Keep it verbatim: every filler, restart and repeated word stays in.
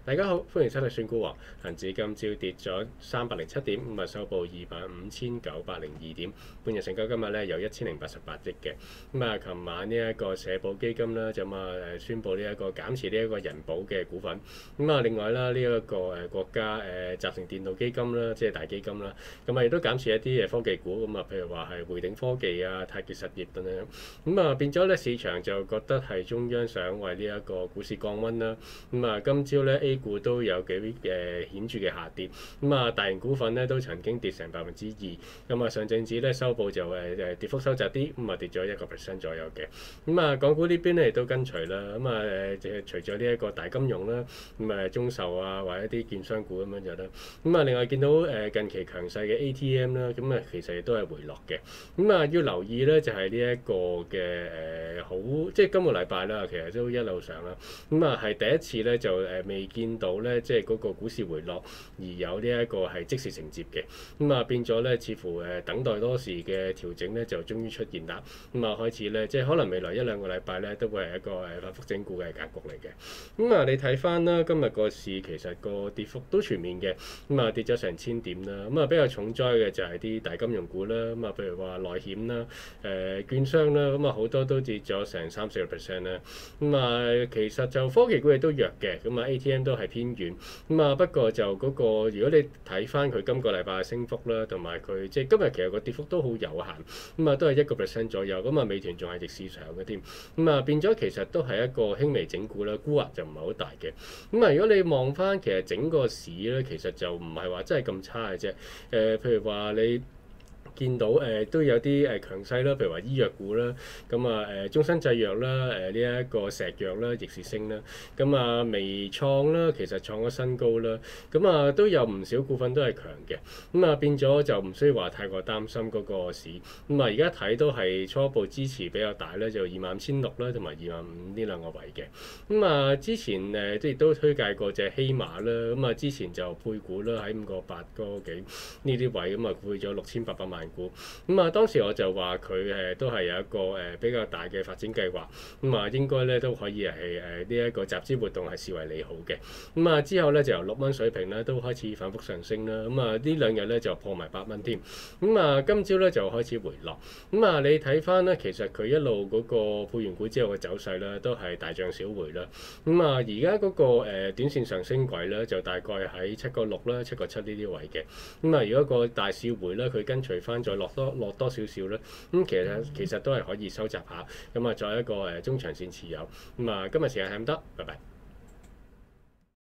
大家好，歡迎收睇選股王。恒指今朝跌咗三百零七點，咁啊收報二萬五千九百零二點。半日成交今日咧有一千零八十八億嘅。咁啊，琴晚呢一個社保基金啦，就啊誒宣布呢一個減持呢一個人保嘅股份。咁啊，另外啦，呢、這、一個誒國家誒集成電路基金啦，即係大基金啦，咁啊亦都減持一啲誒科技股。咁啊，譬如話係匯頂科技啊、太極實業等等。咁啊，變咗咧市場就覺得係中央想為呢一個股市降溫啦。咁啊，今朝咧 A 股都有幾誒顯著嘅下跌，咁啊大型股份咧都曾經跌成百分之二，咁啊上證指咧收報就誒誒跌幅收窄啲，咁啊跌咗一個 percent 左右嘅，咁啊港股呢邊咧亦都跟隨啦，咁啊誒誒除咗呢一個大金融啦，咁啊中壽啊或者一啲券商股咁樣就啦，咁啊另外見到誒近期強勢嘅 A T M 啦，咁啊其實亦都係回落嘅，咁啊要留意咧就係呢一個嘅誒好，即係今個禮拜啦，其實都一路上啦，咁啊係第一次咧就誒未見到咧，即係嗰個股市回落，而有呢一個係即時承接嘅，咁啊變咗咧，似乎誒等待多時嘅調整咧，就終於出現啦。咁啊開始咧，即係可能未來一兩個禮拜咧，都會係一個誒反覆整固嘅格局嚟嘅。咁啊，你睇翻啦，今日個市其實個跌幅都全面嘅，咁啊跌咗成千點啦。咁啊比較重災嘅就係啲大金融股啦，咁啊譬如話內險啦、誒券商啦，咁啊好多都跌咗成三四個 percent 啦。咁啊其實就科技股亦都弱嘅，咁啊 A T M 都係偏軟。咁啊不過就嗰個，如果你睇翻佢今個禮拜嘅升幅啦，同埋佢即係今日其實個跌幅都好有限，咁啊都係一個 percent 左右。咁啊美團仲係逆市場嘅添，咁啊變咗其實都係一個輕微整固啦，沽壓就唔係好大嘅。咁啊如果你望翻其實整個市咧，其實就唔係話真係咁差嘅啫。誒譬如話你見到誒、呃、都有啲誒強勢啦，譬如話醫藥股啦，咁啊誒中生製藥啦，誒呢一個石藥啦，逆市升啦，咁啊微創啦，其實創咗新高啦，咁啊都有唔少股份都係強嘅，咁啊變咗就唔需要話太過擔心嗰個市，咁啊而家睇都係初步支持比較大咧，就二萬五千六啦，同埋二萬五呢兩個位嘅，咁啊之前誒即係都推介過隻希馬啦，咁啊之前就配股啦喺五個八個幾呢啲位，咁啊配咗六千八百萬股，咁啊當時我就話佢誒都係有一個誒比較大嘅發展計劃，咁啊應該咧都可以係誒呢一個集資活動係視為利好嘅，咁啊之後咧就由六蚊水平咧都開始反覆上升啦，咁啊呢兩日咧就破埋八蚊添，咁啊今朝咧就開始回落，咁啊你睇翻咧其實佢一路嗰個配完股之後嘅走勢咧都係大漲小回啦，咁啊而家嗰個誒短線上升軌咧就大概喺七個六啦、七個七呢啲位嘅，咁啊如果個大市回咧佢跟隨翻再落多落多少少咧，咁其實其實都係可以收集下，咁啊再一個誒中長線持有，咁啊今日時間係咁多，拜拜。